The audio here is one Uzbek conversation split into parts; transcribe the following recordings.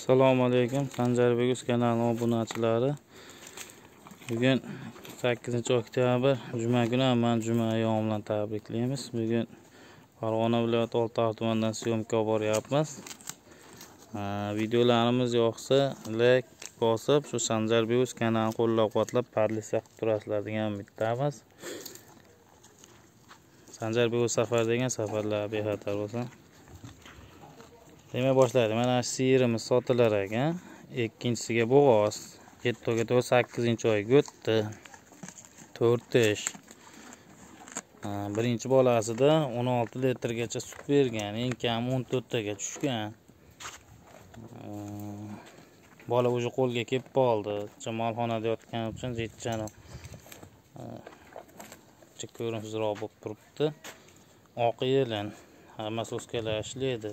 Assalomu alaykum, Sanjarbek kanalining obunachilari. Bugun 8-oktyabr, juma kuni hammani juma ayyomi bilan tabriklaymiz. Bugun Farg'ona viloyati Oltiariq tumanidan syomka olib boryapmiz. Videolarimiz yoqsa, like bosib, shu Sanjarbek kanalini qo'llab-quvvatlab, podpis qilib turasizlar degan umiddamiz. Sanjarbek safar degan safarlar bexatar bo'lsin. Demak boshlaydi. Mana sirimiz sotilar ekan. Ikkinchisiga bo'g'oz. 7-8-oy go'tdi. 4 ish. Birinchi bolasida 16 litrgacha sut bergan. Eng kam 14 taga tushgan. Bola o'zi qo'lga kelib qoldi. Jamolxonada yotgani uchun jetchani ko'rimsizroq bo'lib turibdi. Oq yelin. Hammasi o'skalar ishlaydi.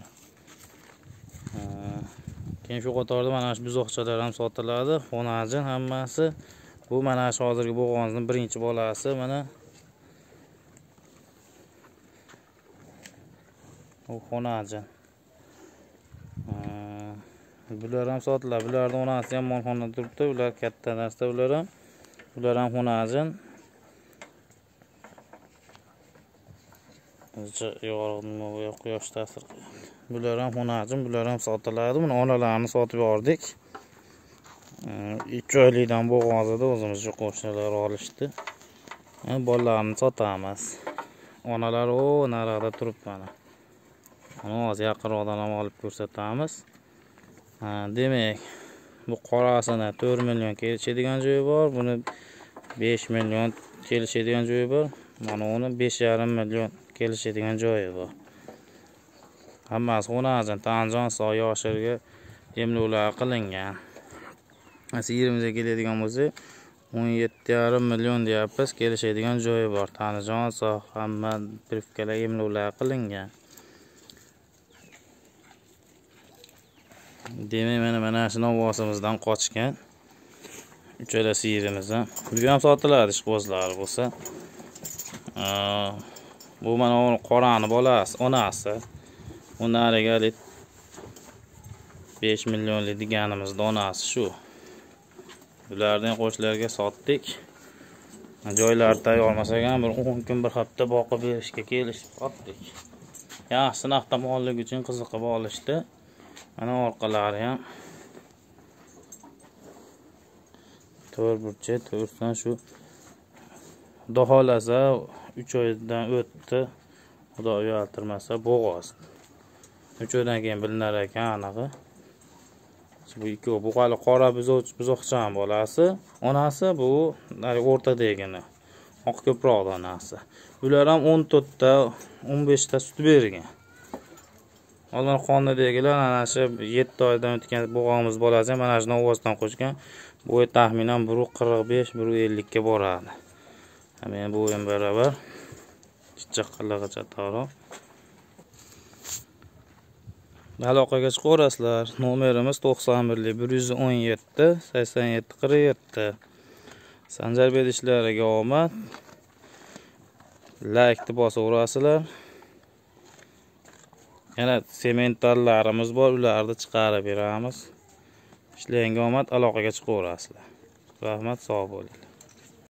Keyin shu qatorda mana shu buzoqchalar ham sotiladi. Xonajin hammasi. Bu mana shu hozirgi bo'g'ozning birinchi bolasi. Mana bu xonajin. Bular ham sotiladi. Bularning onasi ham molxonada turibdi. Ular katta narsa bular ham. Bular ham xonajin. Yorug'lik quyosh ta'sir qiladi. Bular ham xonajin, bular ham sotiladi. Buni onalarini sotib yordik. 2 oylikdan bo'g'ozida o'zimizga qo'shnilar olishdi. Bolalarni sotamiz. Onalari narada turibdi mana. Uni hozir yaqinroqdan ham olib ko'rsatamiz. Demak, bu qorasini 4 million kelishadigan joyi bor. Buni 5 million kelishadigan joyi bor. Mana uni 5,5 million kelishadigan joyi bor. Hammasi xonajin, tanjon, soy yoshirga emlovlar qilingan. Sirimizga keladigan bo'lsa 17,5 million deyapmiz, kelishadigan joyi bor. Tanjon, soy, hamma privkalar emlovlar qilingan. Demak, mana shu novosimizdan qochgan. Uchala sirimiz ham. Bu ham sotiladi, ishqibozlari bo'lsa. Bu mana qorani bolasi, onasi. Unariga 5 millionlik deganimiz donasi shu. Bulardan qo'shlarga sotdik. Joylar tayyor olmasak ham bir 10 kun bir hafta boqib berishga kelishib qoldik. Yaxshi sinaqda mollik uchun qiziqib olishdi. Mana orqalari ham 4 burchak, 4dan shu daholasa 3 oydan o'tdi. Xudo uyaltirmasa bo'g'oz. 3 oydan keyin bilinar ekan aniqi. Bu ikkovi bu hali qora buzoqchan bolasi. Onasi bu o'rtadagini. Oq ko'proq onasi. Bular ham 14 ta, 15 ta sut bergan. Oldin qondagilar ana shu 7 oydan o'tgan bo'g'omiz bolasi mana shu novvosdan qo'shgan. Bo'yi taxminan 1.45, 1.50 ga boradi. Men bu ham baravar. Chiqqanlargacha to'g'ri. Aloqaga chiqaverasizlar. Nomerimiz 91 117 87 47. Sanjarbek ishlariga omad. Like bosaverasizlar. Yana sementallarimiz bor, ularni chiqarib beramiz. Ishlariga omad, aloqaga chiqaverasizlar. Rahmat, sog' bo'linglar.